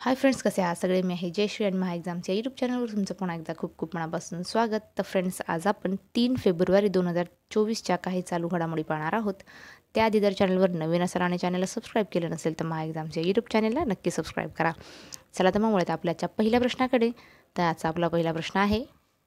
Hi friends, कसे आहात सगळे? मी आहे जयश्री आणि महा एक्झामच्या यूट्यूब चॅनलवर तुमचं पुन्हा एकदा खूप खूप मनापासून स्वागत. तर फ्रेंड्स, आज आपण 3 फेब्रुवारी 2024च्या काही चालू घडामोडी पाहणार आहोत. त्याआधी जर चॅनलवर नवीन असाल आणि चॅनलला सबस्क्राईब केलं नसेल तर महा एक्झामच्या यूट्यूब चॅनलला नक्की सबस्क्राईब करा. चला तर मग वळूयात आपल्याच्या पहिल्या प्रश्नाकडे. तर आजचा आपला पहिला प्रश्न आहे.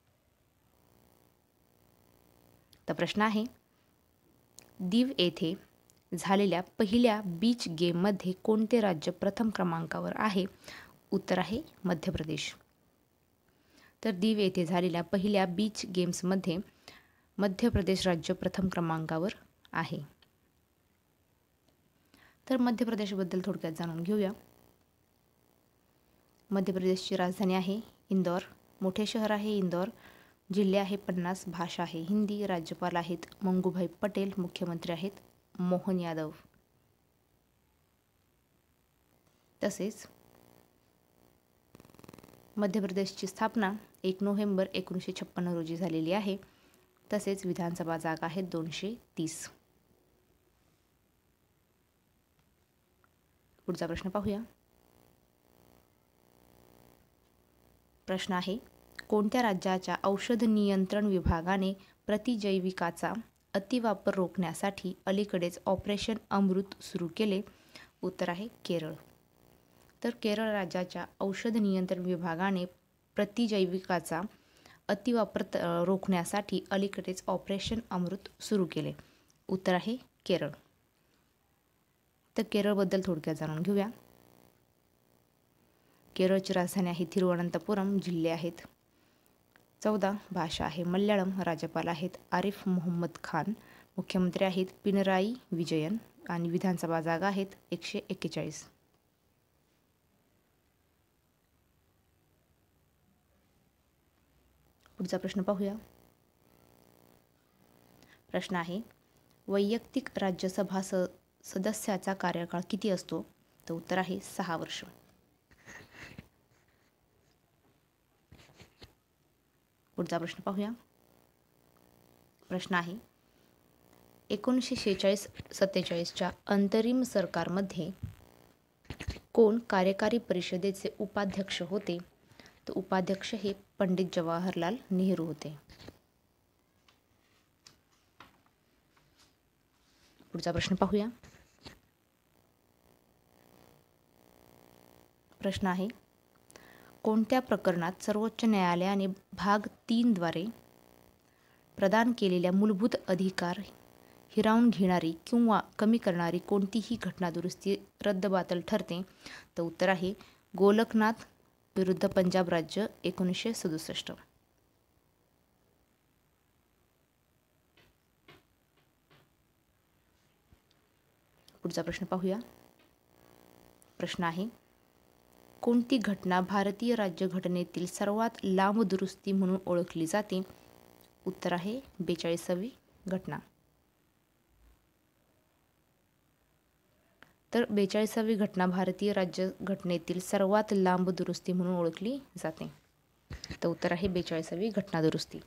तर प्रश्न आहे, दीव येथे झालेल्या पहिल्या बीच गेममध्ये कोणते राज्य प्रथम क्रमांकावर आहे? उत्तर आहे मध्य प्रदेश. तर दीव येथे झालेल्या पहिल्या बीच गेम्समध्ये मध्य प्रदेश राज्य प्रथम क्रमांकावर आहे. तर मध्य प्रदेशबद्दल थोडक्यात जाणून घेऊया. मध्य प्रदेशची राजधानी आहे इंदौर, मोठे शहर आहे इंदौर, जिल्हे आहे 50, भाषा आहे हिंदी, राज्यपाल आहेत मंगूभाई पटेल, मुख्यमंत्री आहेत मोहन यादव. तसेच मध्य प्रदेशची स्थापना 1 नोव्हेंबर 1956 रोजी झालेली आहे. तसेच विधानसभा जागा आहेत 230. पुढचा प्रश्न पाहूया. प्रश्न आहे, कोणत्या राज्याच्या औषध नियंत्रण विभागाने प्रतिजैविकाचा अतिवापर रोखण्यासाठी अलीकडेच ऑपरेशन अमृत सुरू केले? उत्तर आहे केरळ. तर केरळ राज्याच्या औषध नियंत्रण विभागाने प्रतिजैविकाचा अतिवापर रोखण्यासाठी अलीकडेच ऑपरेशन अमृत सुरू केले. उत्तर आहे केरळ. तर केरळबद्दल थोडक्यात जाणून घेऊया. केरळची राजधानी आहे तिरुवनंतपुरम, जिल्हे आहेत 14, भाषा आहे मल्याळम, राज्यपाल आहेत आरिफ मोहम्मद खान, मुख्यमंत्री आहेत पिनराई विजयन आणि विधानसभा जागा आहेत 141. पुढचा प्रश्न पाहूया. प्रश्न आहे, वैयक्तिक राज्यसभा सदस्याचा कार्यकाळ किती असतो? तर उत्तर आहे 6 वर्ष. पुढचा प्रश्न पाहूया. प्रश्न आहे, 1946-47च्या अंतरिम सरकारमध्ये कोण कार्यकारी परिषदेचे उपाध्यक्ष होते? तर उपाध्यक्ष हे पंडित जवाहरलाल नेहरू होते. पुढचा प्रश्न पाहूया. प्रश्न आहे, कोणत्या प्रकरणात सर्वोच्च न्यायालयाने भाग 3 द्वारे प्रदान केलेल्या मूलभूत अधिकार हिरावून घेणारी किंवा कमी करणारी कोणतीही घटनादुरुस्ती रद्दबातल ठरते? तर उत्तर आहे गोलकनाथ विरुद्ध पंजाब राज्य 1967. पुढचा प्रश्न पाहूया. प्रश्न आहे, कोणती घटना भारतीय राज्यघटनेतील सर्वात लांब दुरुस्ती म्हणून ओळखली जाते? उत्तर आहे 42वी घटना. तर 42वी घटना भारतीय राज्यघटनेतील सर्वात लांब दुरुस्ती म्हणून ओळखली जाते. तर उत्तर आहे 42वी घटना दुरुस्ती.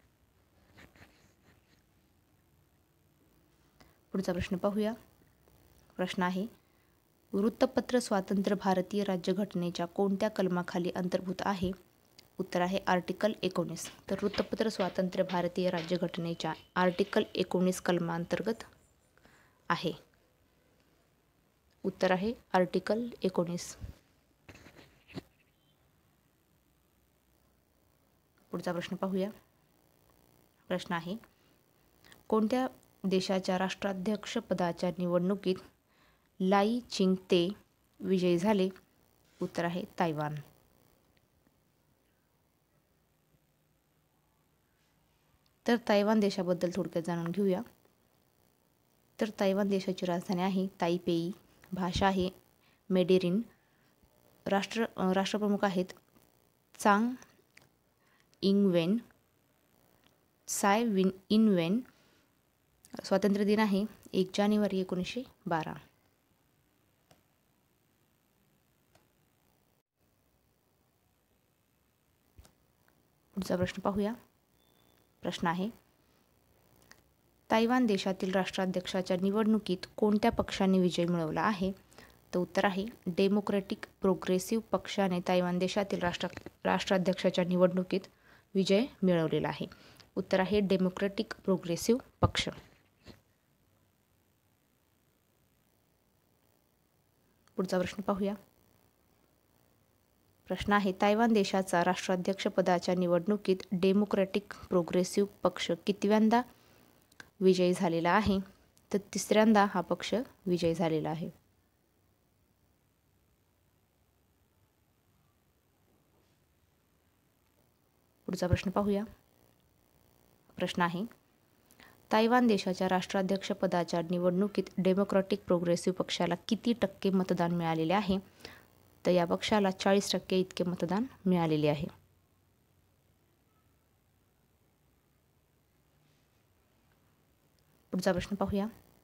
पुढचा प्रश्न पाहूया. प्रश्न आहे, वृत्तपत्र स्वातंत्र्य भारतीय राज्यघटनेच्या कोणत्या कलमाखाली अंतर्भूत आहे? उत्तर आहे आर्टिकल 19. तर वृत्तपत्र स्वातंत्र्य भारतीय राज्यघटनेच्या आर्टिकल 19 कलमांतर्गत आहे. उत्तर आहे आर्टिकल 19. पुढचा प्रश्न पाहूया. प्रश्न आहे, कोणत्या देशाच्या राष्ट्राध्यक्षपदाच्या निवडणुकीत लाई चिंग-ते विजयी झाले? उत्तर आहे तायवान. तर तायवान देशाबद्दल थोडक्यात जाणून घेऊया. तर तायवान देशाची राजधानी आहे ताइपेई, भाषा आहे मेंडेरिन, राष्ट्रप्रमुख आहेत चांग इंगवेन, साय इनवेन. स्वातंत्र्य दिन आहे 1 जानेवारी 1912. पुढचा प्रश्न पाहूया. प्रश्न आहे, तायवान देशातील राष्ट्राध्यक्षाच्या निवडणुकीत कोणत्या पक्षाने विजय मिळवला आहे? तर उत्तर आहे डेमोक्रॅटिक प्रोग्रेसिव्ह पक्षाने तायवान देशातील राष्ट्राध्यक्षाच्या निवडणुकीत विजय मिळवलेला आहे. उत्तर आहे डेमोक्रॅटिक प्रोग्रेसिव्ह पक्ष. पुढचा प्रश्न पाहूया. प्रश्न आहे तायवान देशाचा राष्ट्राध्यक्षपदाच्या निवडणुकीत डेमोक्रॅटिक प्रोग्रेसिव्ह पक्ष कितव्यांदा विजयी झालेला आहे? तर तिसऱ्यांदा हा पक्ष विजयी झालेला आहे. पुढचा प्रश्न पाहूया. प्रश्न आहे तायवान देशाच्या राष्ट्राध्यक्षपदाच्या निवडणुकीत डेमोक्रॅटिक प्रोग्रेसिव्ह पक्षाला किती टक्के मतदान मिळालेले आहे? तर या पक्षाला 40% इतके मतदान मिळालेले आहे. पुढचा प्रश्न पाहूया.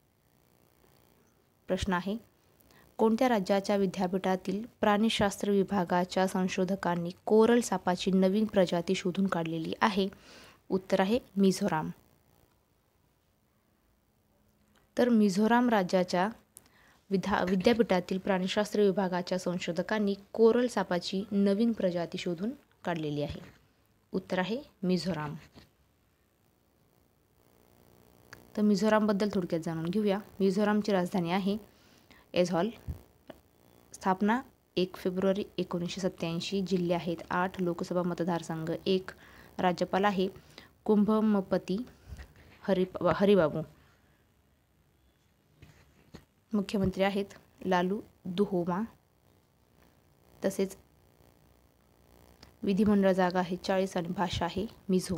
प्रश्न आहे कोणत्या राज्याच्या विद्यापीठातील प्राणीशास्त्र विभागाच्या संशोधकांनी कोरल सापाची नवीन प्रजाती शोधून काढलेली आहे? उत्तर आहे मिझोराम. तर मिझोराम राज्याच्या विद्यापीठातील प्राणीशास्त्र विभागाच्या संशोधकांनी कोरल सापाची नवीन प्रजाती शोधून काढलेली आहे. उत्तर आहे मिझोराम. तर मिझोरामबद्दल थोडक्यात जाणून घेऊया. मिझोरामची राजधानी आहे ऐझॉल. स्थापना 1 फेब्रुवारी 1987. जिल्हे आहेत 8. लोकसभा मतदारसंघ 1. राज्यपाल आहे कुंभमपती हरिबाबू. मुख्यमंत्री आहेत लालू दुहोमा. तसेच विधिमंडळ जागा आहे 40 आणि भाषा आहे मिझो.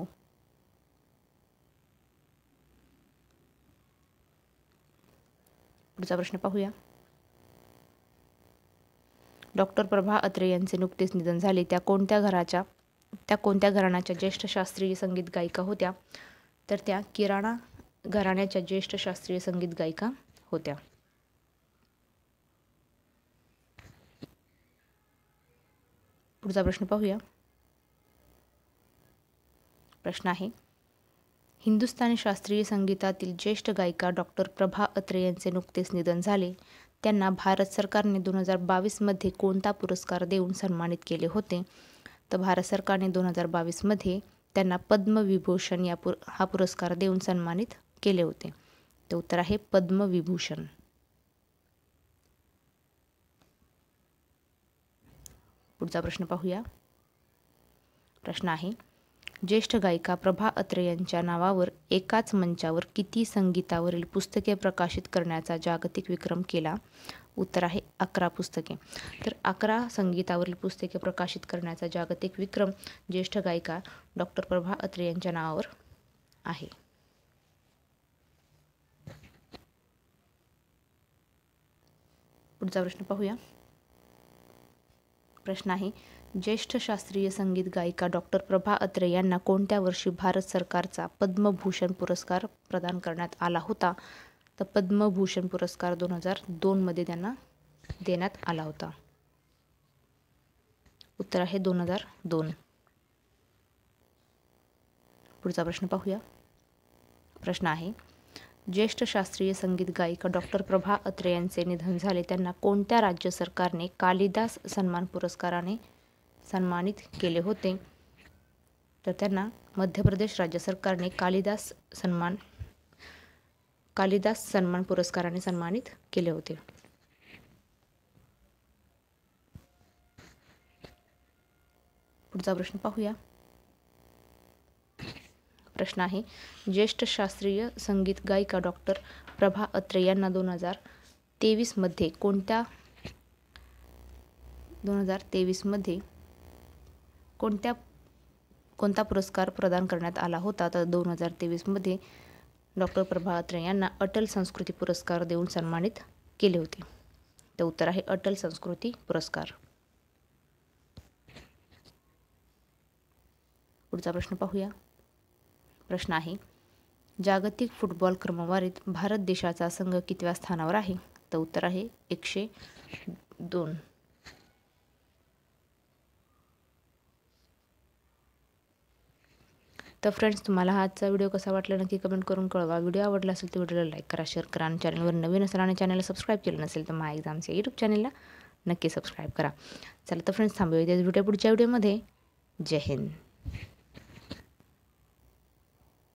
पुढचा प्रश्न पाहूया. डॉक्टर प्रभा अत्रे यांचे नुकतेच निधन झाले. त्या कोणत्या घराण्याच्या ज्येष्ठ शास्त्रीय संगीत गायिका होत्या? तर त्या किराणा घराण्याच्या ज्येष्ठ शास्त्रीय संगीत गायिका होत्या. पुढचा प्रश्न पाहूया. प्रश्न आहे हिंदुस्थानी शास्त्रीय संगीतातील ज्येष्ठ गायिका डॉक्टर प्रभा अत्रे यांचे नुकतेच निधन झाले. त्यांना भारत सरकारने 2022 मध्ये कोणता पुरस्कार देऊन सन्मानित केले होते? तर भारत सरकारने 2022 मध्ये त्यांना पद्मविभूषण हा पुरस्कार देऊन सन्मानित केले होते. तर उत्तर आहे पद्मविभूषण. पुढचा प्रश्न पाहूया. प्रश्न आहे ज्येष्ठ गायिका प्रभा अत्रे यांच्या नावावर एकाच मंचावर किती संगीतावरील पुस्तके प्रकाशित करण्याचा जागतिक विक्रम केला? उत्तर आहे 11 पुस्तके. तर 11 संगीतावरील पुस्तके प्रकाशित करण्याचा जागतिक विक्रम ज्येष्ठ गायिका डॉक्टर प्रभा अत्रे यांच्या नावावर आहे. पुढचा प्रश्न पाहूया. प्रश्न आहे ज्येष्ठ शास्त्रीय संगीत गायिका डॉक्टर प्रभा अत्रे यांना कोणत्या वर्षी भारत सरकारचा पद्मभूषण पुरस्कार प्रदान करण्यात आला होता? तर पद्मभूषण पुरस्कार 2002 मध्ये त्यांना देण्यात आला होता. उत्तर आहे 2002. पुढचा प्रश्न पाहूया. प्रश्न आहे ज्येष्ठ शास्त्रीय संगीत गायिका डॉक्टर प्रभा अत्रे यांचे निधन झाले. त्यांना कोणत्या राज्य सरकारने कालिदास सन्मान पुरस्काराने सन्मानित केले होते? तर त्यांना मध्य प्रदेश राज्य सरकारने कालिदास सन्मान पुरस्काराने सन्मानित केले होते. पुढचा प्रश्न पाहूया. प्रश्न आहे ज्येष्ठ शास्त्रीय संगीत गायिका डॉक्टर प्रभा अत्रे यांना 2023 मध्ये कोणता पुरस्कार प्रदान करण्यात आला होता? तर 2023 मध्ये डॉक्टर प्रभा अत्रे यांना अटल संस्कृती पुरस्कार देऊन सन्मानित केले होते. तर उत्तर आहे अटल संस्कृती पुरस्कार. पुढचा प्रश्न पाहूया. प्रश्न आहे जागतिक फुटबॉल क्रमवारीत भारत देशाचा संघ कितव्या स्थानावर आहे? तर उत्तर आहे 102. तर फ्रेंड्स, तुम्हाला हा आजचा व्हिडिओ कसा वाटला नक्की कमेंट करून कळवा. व्हिडिओ आवडला असेल तर व्हिडिओला लाईक करा, शेअर करा आणि चॅनलवर नवीन असाल आणि चॅनलला सबस्क्राईब केलं नसेल तर माय एक्झाम्स या यूट्यूब चॅनलला नक्की सबस्क्राईब करा. चला तर फ्रेंड्स, थांबूया इथे भेटूया पुढच्या व्हिडिओमध्ये. जय हिंद.